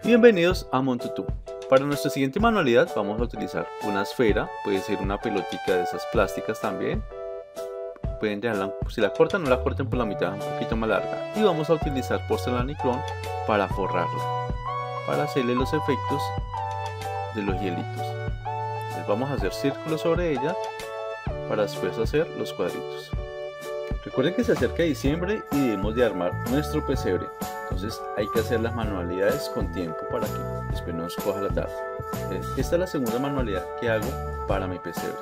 Bienvenidos a Montutu. Para nuestra siguiente manualidad vamos a utilizar una esfera, puede ser una pelotica de esas plásticas también. Pueden dejarla, si la cortan, no la corten por la mitad, un poquito más larga. Y vamos a utilizar porcelanicrón para forrarla, para hacerle los efectos de los hielitos. Entonces vamos a hacer círculos sobre ella para después hacer los cuadritos. Recuerden que se acerca diciembre y debemos de armar nuestro pesebre. Entonces hay que hacer las manualidades con tiempo para que después no nos coja la tarde. Esta es la segunda manualidad que hago para mi pesebre.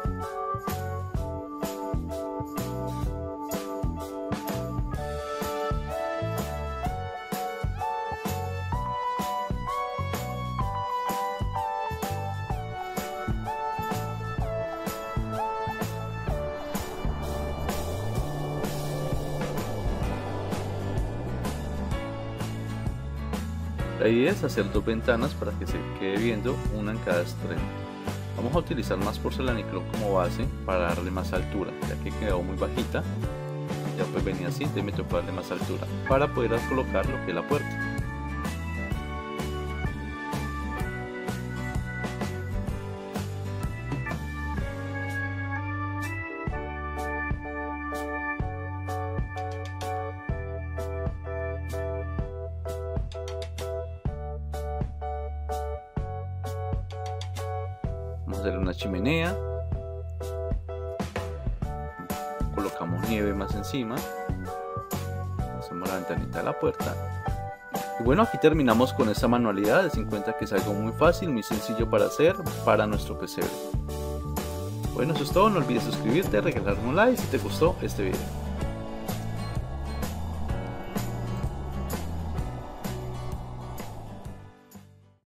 La idea es hacer dos ventanas para que se quede viendo una en cada extremo. Vamos a utilizar más porcelanicrón como base para darle más altura, ya que quedó muy bajita. Ya pues venía así, entonces me tocó darle más altura para poder colocar lo que es la puerta. Vamos a hacer una chimenea, colocamos nieve más encima, hacemos la ventanita de la puerta. Y bueno, aquí terminamos con esta manualidad. Den en cuenta que es algo muy fácil, muy sencillo para hacer para nuestro pesebre. Bueno, eso es todo. No olvides suscribirte, regalarme un like si te gustó este video.